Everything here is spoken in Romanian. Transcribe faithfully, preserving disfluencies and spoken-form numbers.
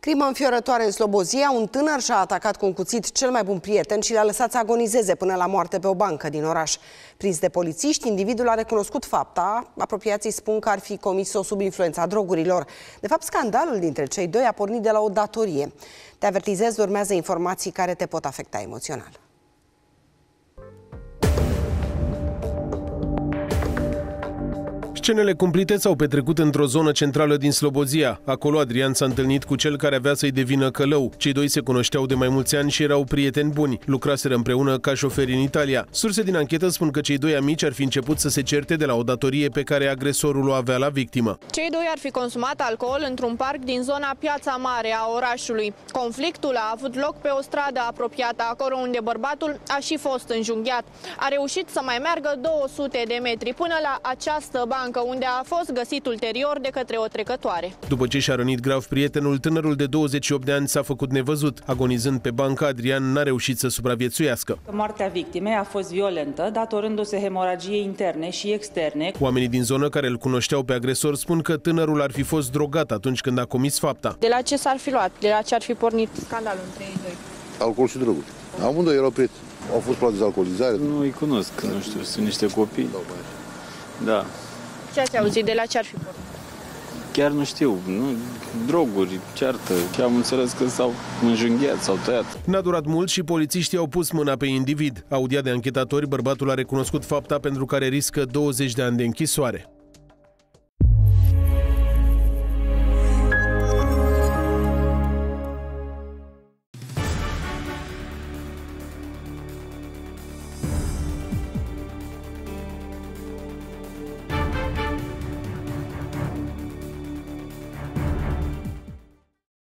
Crimă înfiorătoare în Slobozia, un tânăr și-a atacat cu un cuțit cel mai bun prieten și l-a lăsat să agonizeze până la moarte pe o bancă din oraș. Prins de polițiști, individul a recunoscut fapta. Apropiații spun că ar fi comis-o sub influența drogurilor. De fapt, scandalul dintre cei doi a pornit de la o datorie. Te avertizez, urmează informații care te pot afecta emoțional. Scenele cumplite s-au petrecut într-o zonă centrală din Slobozia. Acolo Adrian s-a întâlnit cu cel care avea să-i devină călău. Cei doi se cunoșteau de mai mulți ani și erau prieteni buni. Lucraseră împreună ca șoferi în Italia. Surse din anchetă spun că cei doi amici ar fi început să se certe de la o datorie pe care agresorul o avea la victimă. Cei doi ar fi consumat alcool într-un parc din zona Piața Mare a orașului. Conflictul a avut loc pe o stradă apropiată, acolo unde bărbatul a și fost înjunghiat. A reușit să mai meargă două sute de metri până la această bancă, unde a fost găsit ulterior de către o trecătoare. După ce și-a rănit grav prietenul, tânărul de douăzeci și opt de ani s-a făcut nevăzut. Agonizând pe bancă, Adrian n-a reușit să supraviețuiască. Moartea victimei a fost violentă, datorându-se hemoragiei interne și externe. Oamenii din zonă care îl cunoșteau pe agresor spun că tânărul ar fi fost drogat atunci când a comis fapta. De la ce s-ar fi luat? De la ce ar fi pornit scandalul între ei doi? Alcool și droguri. Amândoi erau prieteni. Au fost plată de alcoolizare. Nu îi cunosc, nu știu, sunt niște copii. Da. Ce ați auzit? De la ce ar fi pornit? Chiar nu știu, nu, droguri, ceartă. Am înțeles că s-au înjunghiat, s-au tăiat. N-a durat mult și polițiștii au pus mâna pe individ. Audiat de anchetatori, bărbatul a recunoscut fapta pentru care riscă douăzeci de ani de închisoare.